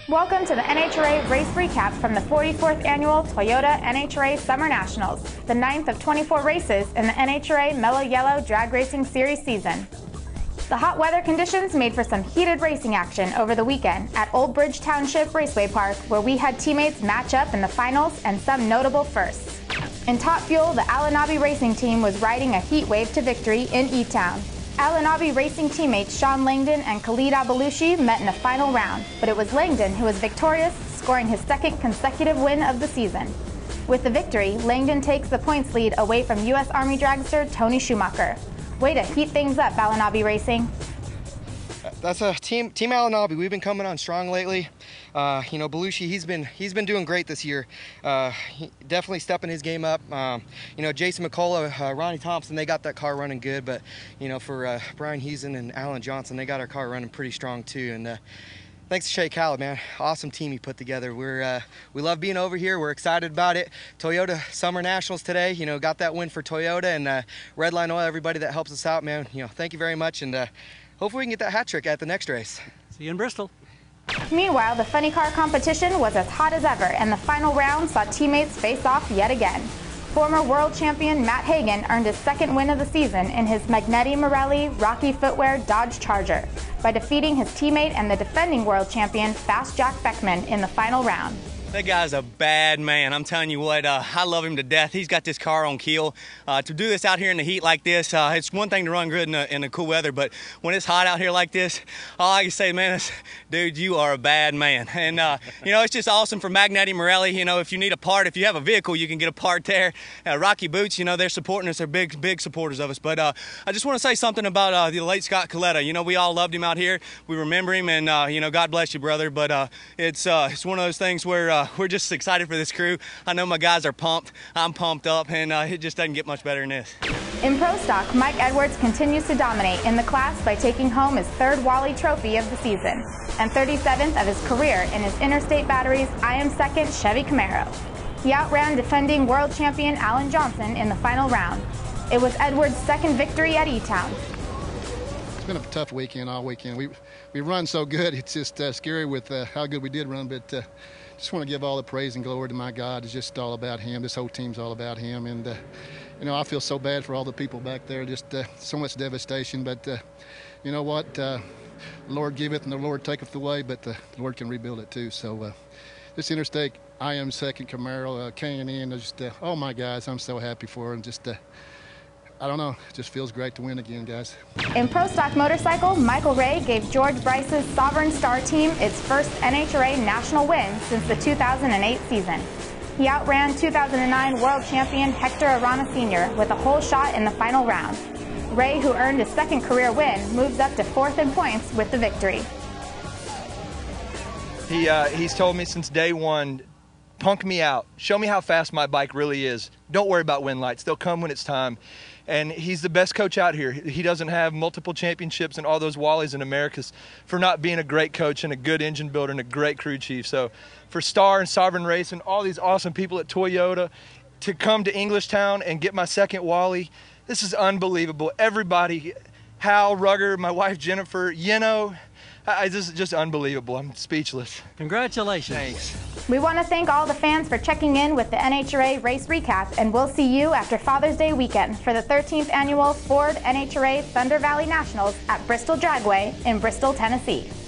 Welcome to the NHRA race recap from the 44th annual Toyota NHRA Summer Nationals, the 9th of 24 races in the NHRA Mellow Yellow Drag Racing Series season. The hot weather conditions made for some heated racing action over the weekend at Old Bridge Township Raceway Park, where we had teammates match up in the finals and some notable firsts. In Top Fuel, the Alanabi Racing Team was riding a heat wave to victory in E-Town. Alanabi Racing teammates Sean Langdon and Khalid Abelushi met in the final round, but it was Langdon who was victorious, scoring his second consecutive win of the season. With the victory, Langdon takes the points lead away from U.S. Army dragster Tony Schumacher. Way to heat things up, Alanabi Racing. That's a team Alanabi. We've been coming on strong lately. Belushi, he's been doing great this year. He definitely stepping his game up. Jason McCullough, Ronnie Thompson, they got that car running good. But for Brian Heason and Alan Johnson, they got our car running pretty strong too. And thanks to Shay Khaled, man. Awesome team he put together. We love being over here. We're excited about it. Toyota Summer Nationals today. Got that win for Toyota and Redline Oil. Everybody that helps us out, man. Thank you very much. And hopefully we can get that hat trick at the next race. See you in Bristol. Meanwhile, the funny car competition was as hot as ever, and the final round saw teammates face off yet again. Former world champion Matt Hagan earned his second win of the season in his Magneti Marelli Rocky Footwear Dodge Charger by defeating his teammate and the defending world champion Fast Jack Beckman in the final round. That guy's a bad man. I'm telling you what, I love him to death. He's got this car on keel. To do this out here in the heat like this, it's one thing to run good in the cool weather, but when it's hot out here like this, all I can say, man, is, dude, you are a bad man. And, it's just awesome for Magneti Marelli. If you need a part, if you have a vehicle, you can get a part there. Rocky Boots, they're supporting us. They're big supporters of us. But I just want to say something about the late Scott Coletta. We all loved him out here. We remember him, and, God bless you, brother. But it's one of those things where we're just excited for this crew. I know my guys are pumped. I'm pumped up, and it just doesn't get much better than this. In Pro Stock, Mike Edwards continues to dominate in the class by taking home his third Wally Trophy of the season and 37th of his career in his Interstate Batteries I Am Second Chevy Camaro. He outran defending world champion Alan Johnson in the final round. It was Edwards' second victory at E-Town. It's been a tough weekend all weekend. We run so good, it's just scary with how good we did run, but just want to give all the praise and glory to my God. It's just all about him. This whole team's all about him. And, I feel so bad for all the people back there, just so much devastation. But you know what? The Lord giveth and the Lord taketh away, but the Lord can rebuild it too. So this Interstate I Am Second Camaro, K&N, just, oh my guys, I'm so happy for him. Just, I don't know, it just feels great to win again, guys. In Pro Stock Motorcycle, Michael Ray gave George Bryce's Sovereign Star team its first NHRA national win since the 2008 season. He outran 2009 world champion Hector Arana Sr. with a whole shot in the final round. Ray, who earned his second career win, moves up to fourth in points with the victory. He's told me since day one, punk me out. Show me how fast my bike really is. Don't worry about win lights. They'll come when it's time. And he's the best coach out here. He doesn't have multiple championships and all those Wallies in Americas for not being a great coach and a good engine builder and a great crew chief. So for Star and Sovereign Race and all these awesome people at Toyota to come to Englishtown and get my second Wally, this is unbelievable. Everybody, Hal, Rugger, my wife Jennifer, this is just unbelievable. I'm speechless. Congratulations. Thanks. We want to thank all the fans for checking in with the NHRA Race Recap, and we'll see you after Father's Day weekend for the 13th annual Ford NHRA Thunder Valley Nationals at Bristol Dragway in Bristol, Tennessee.